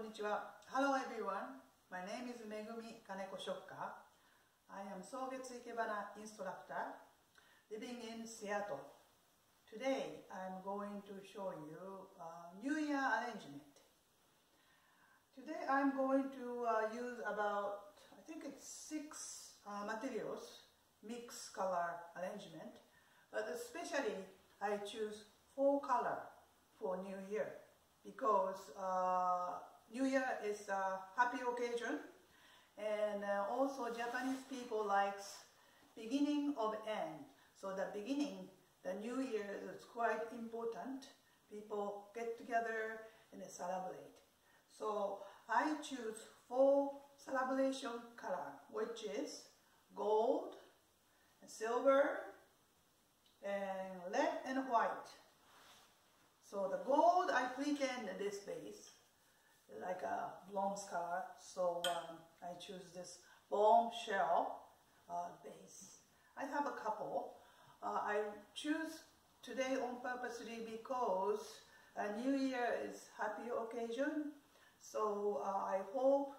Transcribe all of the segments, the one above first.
konnichiwa. Hello everyone. My name is Megumi Kaneko Shokka. I am Sogetsu Ikebana instructor living in Seattle. Today I'm going to show you a New Year arrangement. Today I'm going to use about, I think it's 6 materials, mixed color arrangement. But especially I choose 4 color for New Year because New Year is a happy occasion, and also Japanese people likes beginning of end. So the beginning, the New Year is quite important. People get together and celebrate. So I choose 4 celebration color, which is gold, silver, and red and white. So the gold, I pretend this base like a bronze color, so I choose this bombshell base. I have a couple. I choose today on purposely because New Year is happy occasion. So I hope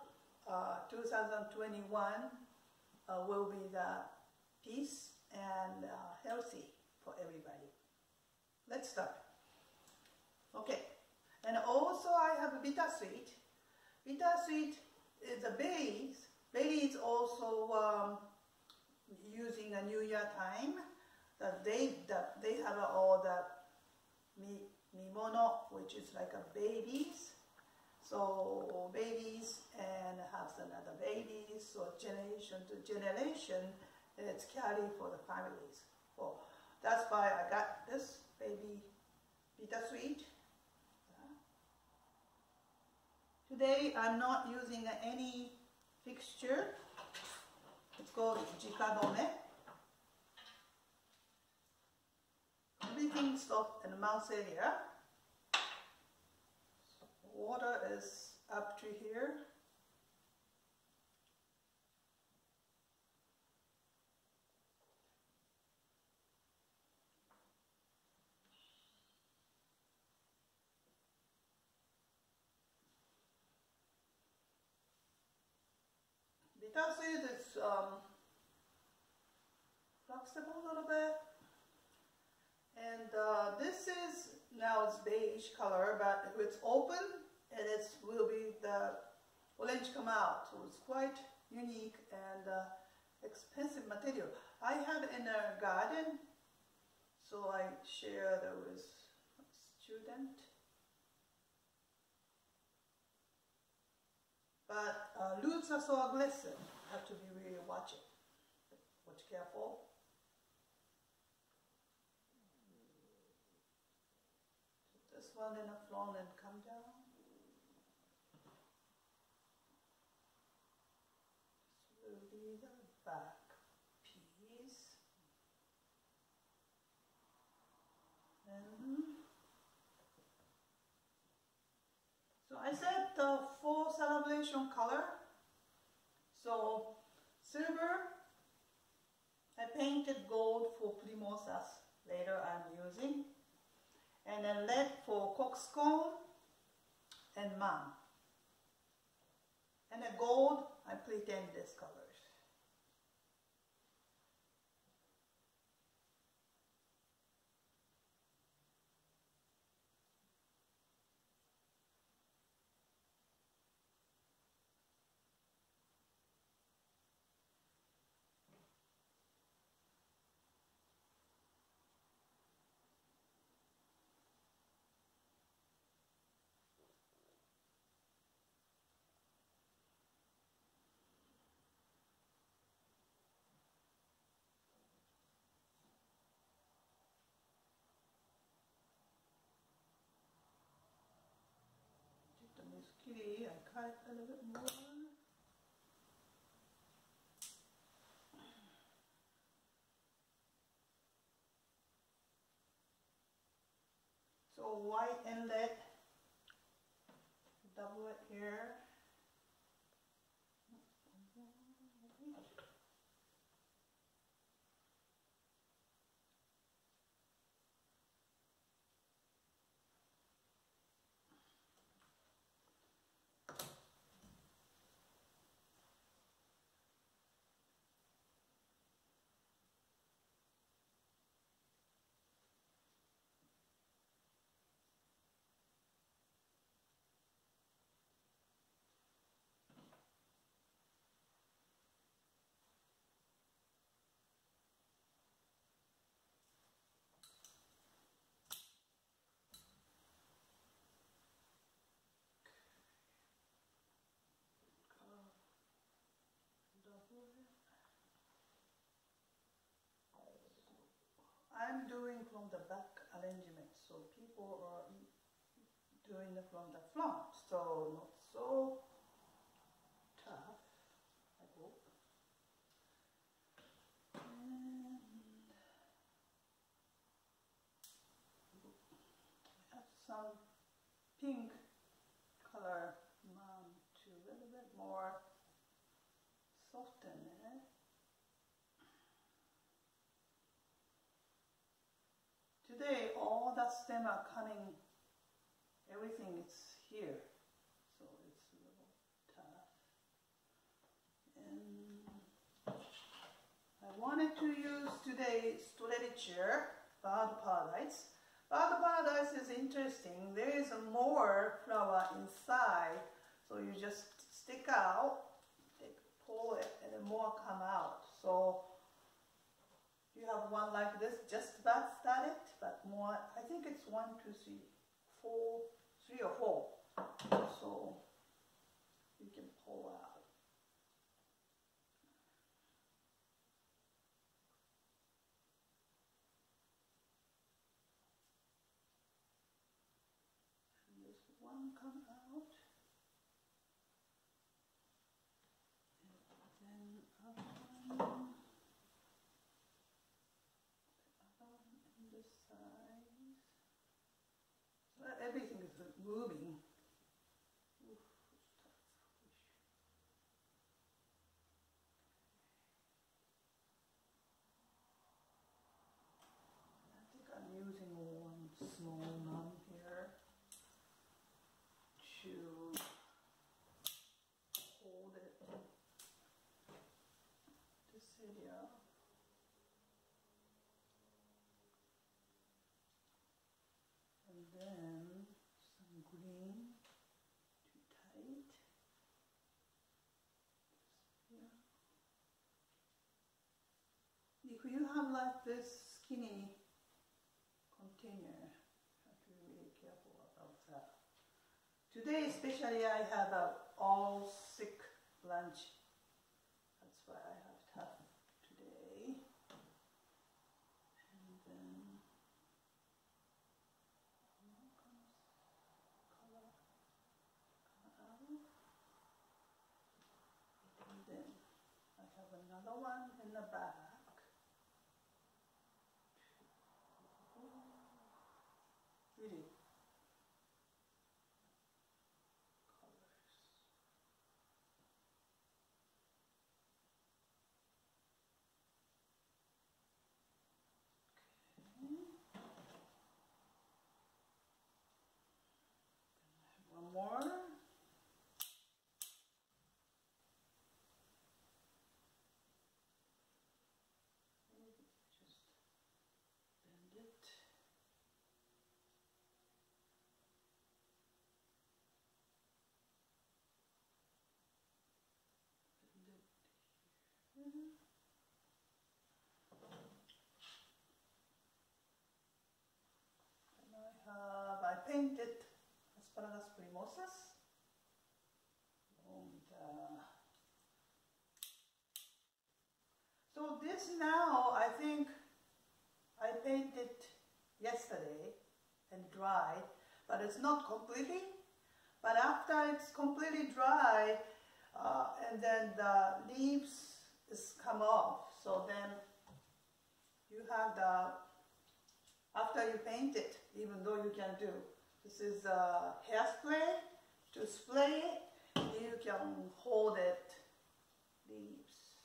2021 will be the peace and healthy for everybody. Let's start. Okay. And also I have bittersweet. Bittersweet is a berries. Berries also using a New Year time. They have all the mimono, which is like a babies. So babies and have another babies. So generation to generation, it's carried for the families. So that's why I got this baby bittersweet. Today I'm not using any fixture. It's called jikadome. Everything soft in the mouth area. Water is up to here. Bittersweet is flexible a little bit, and this is now it's beige color, but if it's open, and it will be the orange come out. So it's quite unique and expensive material. I have in a garden, so I share that with a student. But roots are so aggressive, you have to be really watching. Watch careful. So this one in the front and come down. This will be the back piece. And so I said the 4 celebration color. So silver, I painted gold for primosas, later I'm using. And then red for coxcomb and man. And the gold, I pretend this colors. I cut a little bit more. So white and red, double it here. I'm doing from the back arrangement, so people are doing it from the front, so not so tough, I hope. And I have some pink color to a little bit more soften it. Today all the stem are coming, everything is here, so it's a little tough. And I wanted to use today Strelitzia Bird Paradise. Bird Paradise is interesting. There is more flower inside, so you just stick out, pull it, and then more come out. So you have one like this, just about started, but more, I think it's 1, 2, 3, 4, 3 or 4. So you can pull out. And this one come out. And then other one on this side. So everything is moving. Oof, I think I'm using one small one here to hold it. This area. And then some green, too tight. Yeah. If you have like this skinny container, you have to be really careful about that. Today especially I have a all sick lunch. That's why I have tough today. And then and then I have another one in the back. Really colors. Okay. One more. Just bend it. Bend it here. And I painted Asparagus primosas. And, so this now, I think I painted yesterday and dried, but it's not completely. But after it's completely dry, and then the leaves is come off, so then you have the, after you paint it, even though you can do, this is hairspray, to spray it, you can hold it, leaves.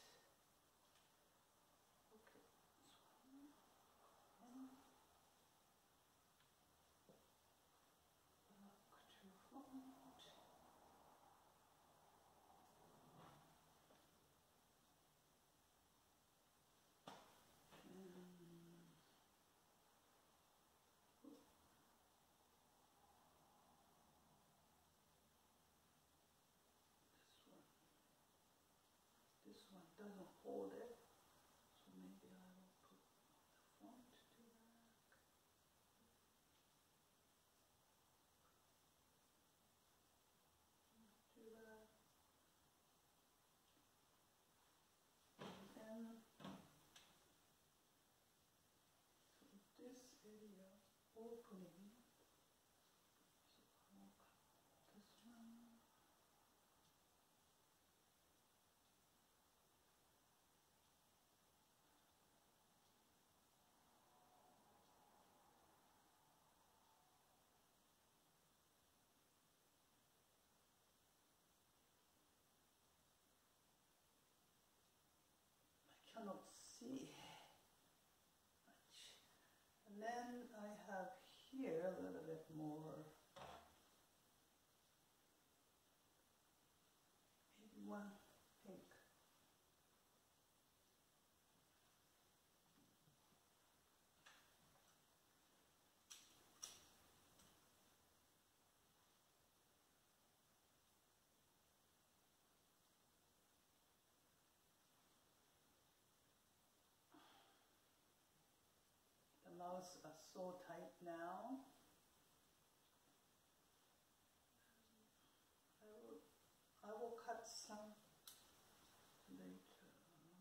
This one doesn't hold it, so maybe I will put the front to back. To that. And then opening. This one. I cannot see much. And then I have here a little bit more. Maybe one pink. The mouths are so tight now. I will cut some later.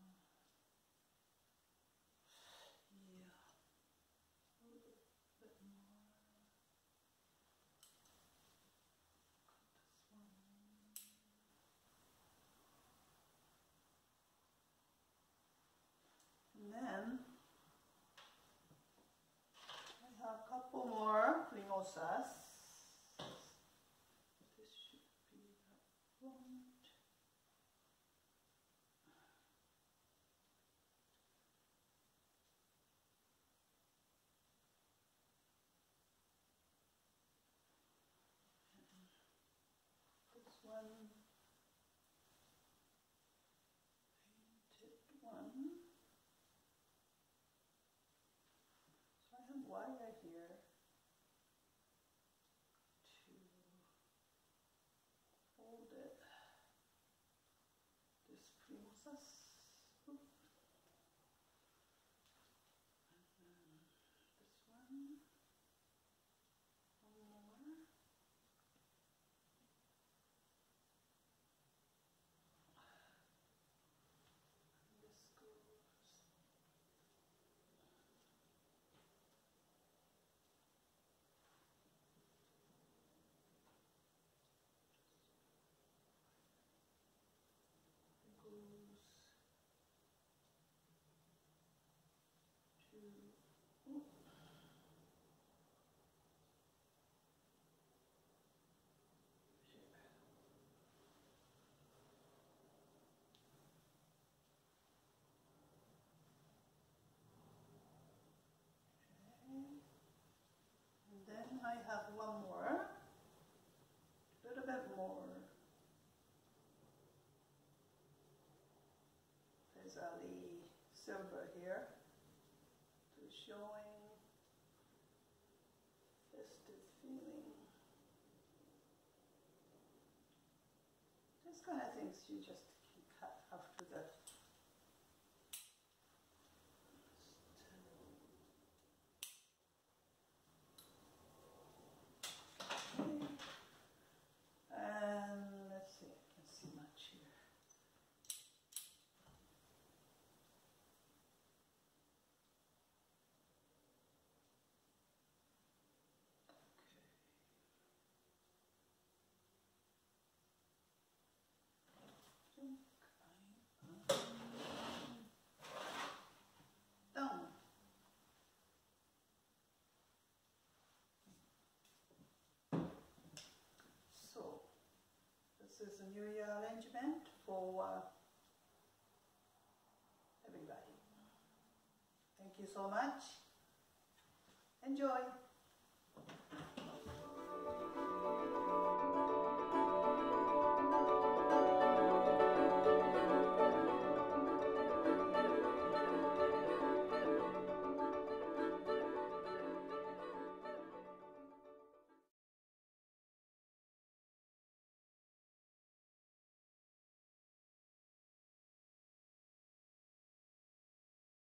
Yeah, a little bit more. Cut this one. And then I have a couple more primosas. This should be the front. This one, painted one. So I have wire here to hold it. This primosas. And then this one. One more. And this goes. And then I have one more, a little bit more. There's Ali silver here, to showing festive feeling. This kind of things you just can cut after that. And let's see, I can see much here. Done. So, this is a New Year arrangement for everybody. Thank you so much. Enjoy.